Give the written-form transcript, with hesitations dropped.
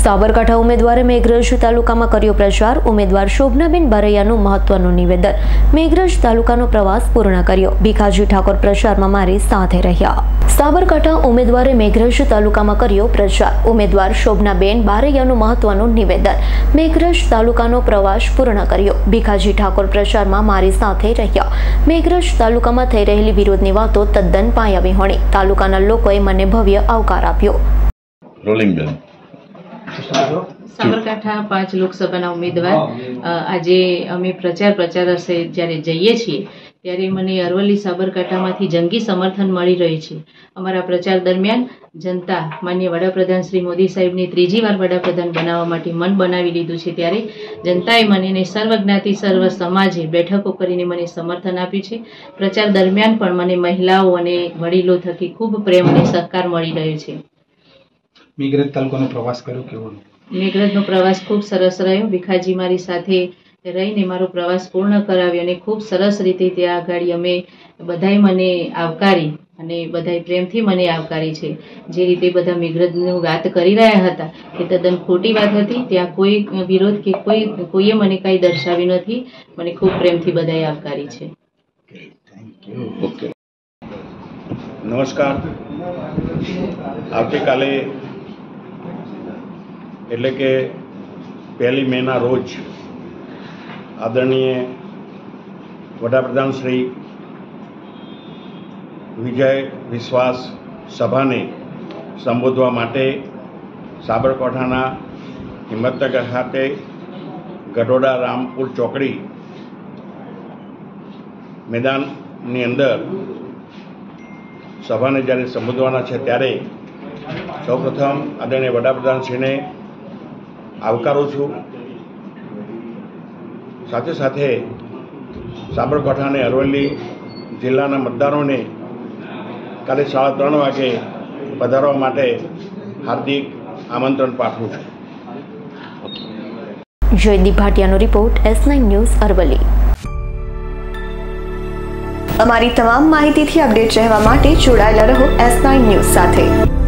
સાબરકાંઠા ઉમેદવારે મેઘરજ તાલુકામાં કર્યો પ્રચાર. ઉમેદવાર શોભનાબેન બારૈયાનું મહત્વનું નિવેદન. મેઘરજ તાલુકાનો પ્રવાસ પૂર્ણ કર્યો. ભીખાજી ઠાકોર પ્રચારમાં મારી સાથે રહ્યા. સાબરકાંઠા ઉમેદવારે મેઘરજ તાલુકામાં કર્યો પ્રચાર. ઉમેદવાર શોભનાબેન બારૈયાનું મહત્વનું નિવેદન. મેઘરજ તાલુકાનો પ્રવાસ પૂર્ણ કર્યો. ભીખાજી ઠાકોર પ્રચારમાં મારી સાથે રહ્યા. મેઘરજ તાલુકામાં થઈ રહેલી વિરોધની વાતો તદ્દન પાયાવિહોણી. તાલુકાના લોકોએ મને ભવ્ય આવકાર આપ્યો. સાબરકાંઠા 5 લોકસભાના ઉમેદવાર આજે અમે પ્રચાર અર્થે જ્યારે જઈએ છીએ ત્યારે મને અરવલ્લી સાબરકાંઠામાંથી જંગી સમર્થન મળી રહ્યું છે. અમારા પ્રચાર દરમિયાન જનતા માન્ય વડાપ્રધાન શ્રી મોદી સાહેબની 3જી વાર વડાપ્રધાન બનાવવા માટે મન બનાવી લીધું છે. ત્યારે જનતાએ મને સર્વ જ્ઞાતિ સર્વ સમાજે બેઠકો કરીને મને સમર્થન આપ્યું છે. પ્રચાર દરમિયાન પણ મને મહિલાઓ અને વડીલો થકી ખૂબ પ્રેમ અને સહકાર મળી રહ્યો છે. મેઘરજ તાલુકાનો પ્રવાસ કર્યો, કેવો? મેઘરજનો પ્રવાસ ખૂબ સરસ રહ્યો. ભીખાજી મારી સાથે રહીને મારો પ્રવાસ પૂર્ણ કરાવ્યો અને ખૂબ સરસ રીતે ત્યાં આગળ અમે બધાએ મને આવકારી અને બધાએ પ્રેમથી મને આવકારી છે. જે રીતે બધા મેઘરજની વાત કરી રહ્યા હતા એ તદ્દન ખોટી વાત હતી. ત્યાં કોઈ વિરોધ કે કોઈએ મને કંઈ દર્શાવ્યું નથી. મને ખૂબ પ્રેમથી બધાએ આવકારી છે. નમસ્કાર. આવતીકાલે એટલે કે 1 મેના રોજ આદરણીય વડાપ્રધાન શ્રી વિજય વિશ્વાસ સભાને સંબોધવા માટે સાબરકાંઠાના હિંમતનગર ખાતે ગઢોડા રામપુર ચોકડી મેદાનની અંદર સભાને જ્યારે સંબોધવાના છે ત્યારે સૌપ્રથમ આદરણીય વડાપ્રધાનશ્રીને આવકારું છું. સાથે સાથે સાબરકાંઠા અને અરવલ્લી જિલ્લાના મતદારોને કાલે 3:30 વાગે પધારવા માટે હાર્દિક આમંત્રણ પાઠવું છું. જયદીપ ભાટિયાનો રિપોર્ટ, S9 ન્યૂઝ અરવલ્લી. અમારી તમામ માહિતીથી અપડેટ રહેવા માટે જોડાયેલા રહો S9 ન્યૂઝ સાથે.